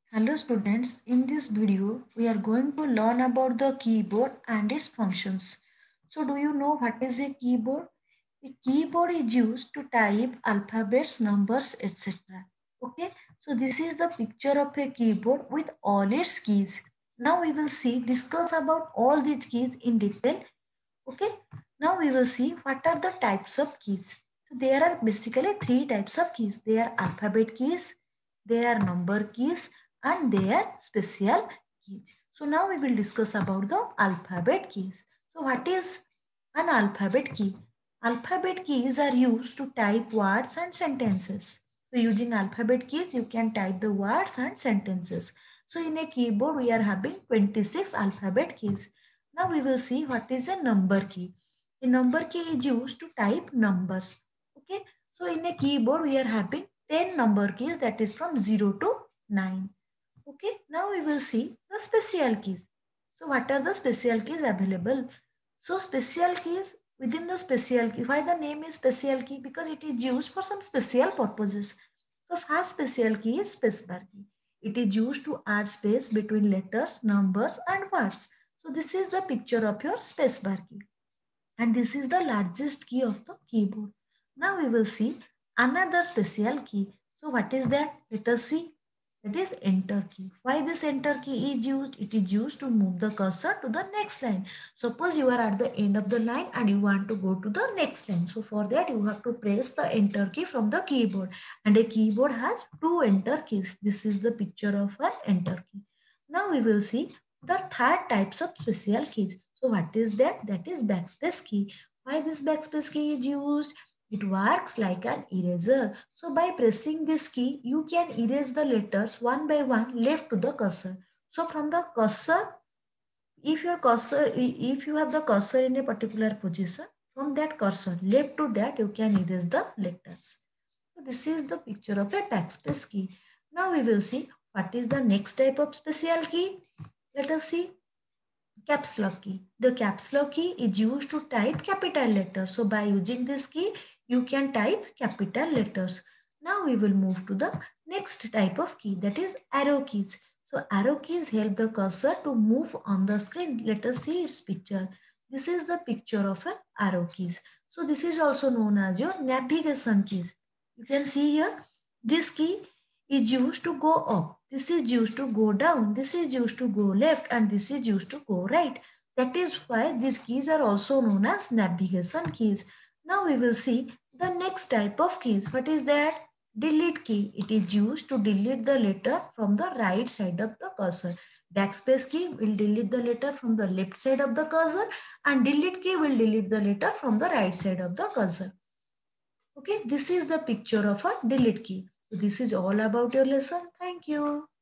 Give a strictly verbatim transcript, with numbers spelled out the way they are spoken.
Hello students, in this video we are going to learn about the keyboard and its functions. So do you know what is a keyboard? A keyboard is used to type alphabets, numbers, et cetera. Okay, so this is the picture of a keyboard with all its keys. Now we will see, discuss about all these keys in detail. Okay, now we will see what are the types of keys. So there are basically three types of keys. They are alphabet keys, they are number keys, and they are special keys. So now we will discuss about the alphabet keys. So what is an alphabet key? Alphabet keys are used to type words and sentences. So using alphabet keys, you can type the words and sentences. So in a keyboard, we are having twenty-six alphabet keys. Now we will see what is a number key. A number key is used to type numbers. Okay. So in a keyboard, we are having ten number keys, that is from zero to nine. Okay. Now we will see the special keys. So what are the special keys available? So special keys, within the special key, why the name is special key? Because it is used for some special purposes. So first special key is spacebar key. It is used to add space between letters, numbers and words. So this is the picture of your spacebar key. And this is the largest key of the keyboard. Now we will see another special key. So what is that? Let us see. That is enter key. Why this enter key is used? It is used to move the cursor to the next line. Suppose you are at the end of the line and you want to go to the next line. So for that you have to press the enter key from the keyboard. And a keyboard has two enter keys. This is the picture of an enter key. Now we will see the third types of special keys. So what is that? That is backspace key. Why this backspace key is used? It works like an eraser. So by pressing this key, you can erase the letters one by one left to the cursor. So from the cursor, if your cursor, if you have the cursor in a particular position, from that cursor left to that, you can erase the letters. So this is the picture of a backspace key. Now we will see what is the next type of special key. Let us see caps lock key. The caps lock key is used to type capital letters. So by using this key, you can type capital letters. Now we will move to the next type of key, that is arrow keys. So arrow keys help the cursor to move on the screen. Let us see its picture. This is the picture of an arrow keys. So this is also known as your navigation keys. You can see here, this key is used to go up. This is used to go down. This is used to go left and this is used to go right. That is why these keys are also known as navigation keys. Now we will see the next type of keys. What is that? Delete key. It is used to delete the letter from the right side of the cursor. Backspace key will delete the letter from the left side of the cursor and delete key will delete the letter from the right side of the cursor. Okay, this is the picture of a delete key. So this is all about your lesson. Thank you.